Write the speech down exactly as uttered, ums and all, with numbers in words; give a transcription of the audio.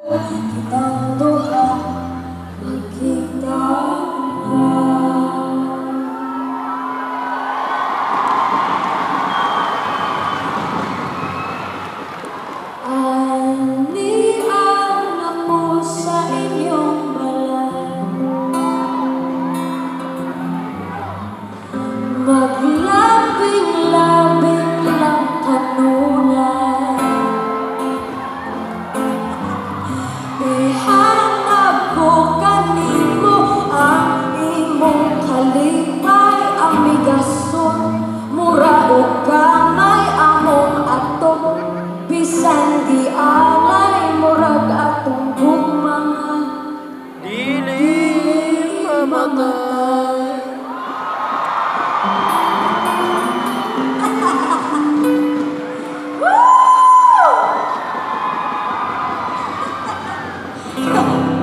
kitang duha magkita na. Ani ang ako sa inyong balay, maglabing-labing lang kanunay, ihanap ko kanimo ang imong kalipay, amigason mura o kamay among atong bisan di alay murag atong mga dili mamatay. Woo!